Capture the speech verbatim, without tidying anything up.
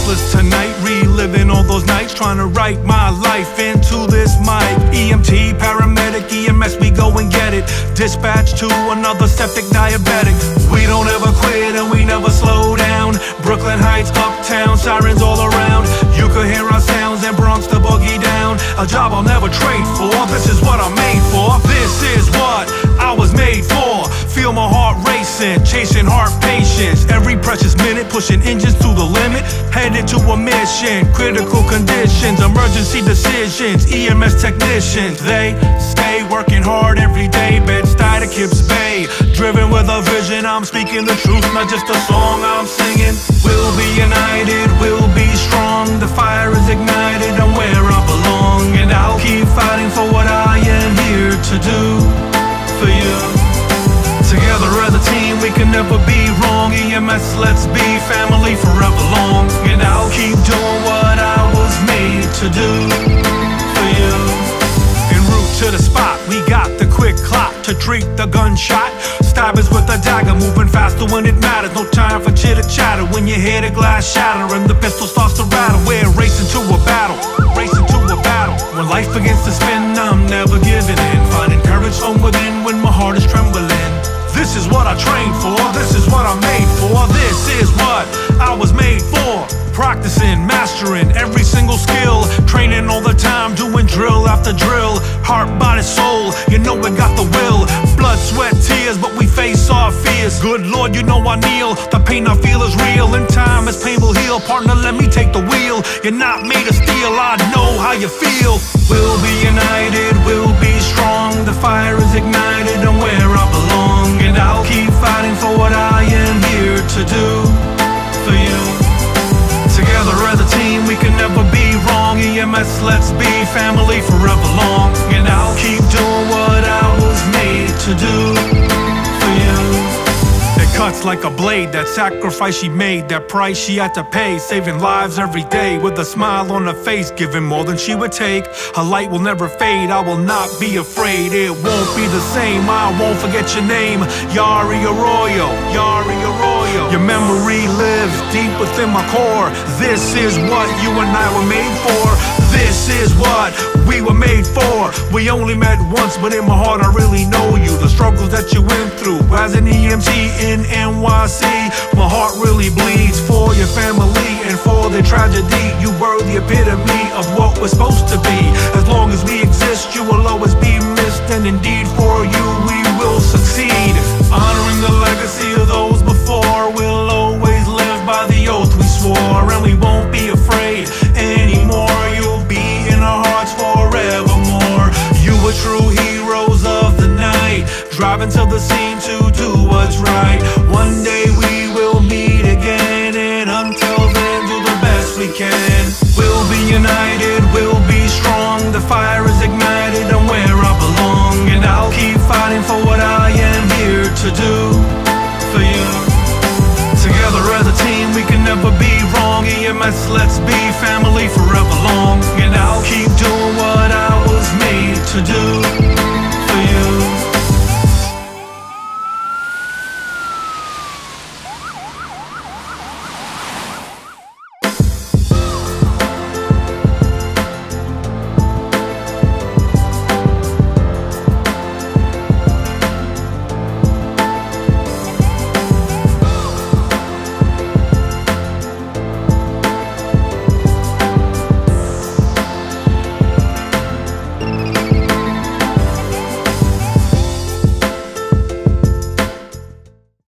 restless tonight, reliving all those nights, trying to write my life into this mic. E M T, paramedic, E M S, we go and get it. Dispatch to another septic diabetic. We don't ever quit and we never slow down. Brooklyn Heights, uptown, sirens all around. You could hear our sounds and Bronx to boogie down. A job I'll never trade for, this is what I'm made for. This is what I was made for. Feel my heart racing, chasing heart patience. Every precious minute, pushing engines to the limit. Headed to a mission, critical conditions, emergency decisions. E M S technicians, they stay working hard every day. Bed-Stuy to Kips Bay, driven with a vision. I'm speaking the truth, not just a song I'm singing. We'll be united, we'll be strong. The fire is ignited, I'm where I belong. And I'll keep fighting for what I am here to do for you. Together as a team, we can never be wrong. E M S, let's be family forever long. And I'll keep doing what I was made to do for you. En route to the spot, we got the quick clock to treat the gunshot. Stabbers with a dagger, moving faster when it matters. No time for chitter chatter when you hear the glass shatter and the pistol starts to rattle. We're racing to a battle, racing to a battle. When life begins to spin, I'm never giving in. Finding courage from within when my heart is trembling. This is what I trained for, this is what I'm made for. This is what I was made for. Practicing, mastering every single skill. Training all the time, doing drill after drill. Heart, body, soul, you know we got the will. Blood, sweat, tears, but we face our fears. Good Lord, you know I kneel. The pain I feel is real. In time, as pain will heal. Partner, let me take the wheel. You're not made of steel, I know how you feel. We'll be united, we'll be strong. The fire is ignited, and where I belong. And I'll keep fighting for what I am here to do for you. Together as a team, we can never be wrong. E M S, let's be family forever long. And I'll keep doing what I was made to do for you. It cuts like a blade, that sacrifice she made, that price she had to pay, saving lives every day with a smile on her face, giving more than she would take. Her light will never fade, I will not be afraid. It won't be the same, I won't forget your name. Yadira Arroyo, Yadira Arroyo. Your memory lives deep within my core. This is what you and I were made for. This is what we were made for. We only met once, but in my heart I really know you. The struggles that you went through as an E M T in N Y C. My heart really bleeds for your family and for the tragedy. You were the epitome of what we're supposed to be. As long as we exist, you will always be missed. And indeed for you, we will succeed. Honoring the legacy of those before. We'll always live by the oath we swore. And we won't be afraid anymore. You'll be in our hearts forevermore. You were true heroes of the night, driving to the scene to do what's right. One day we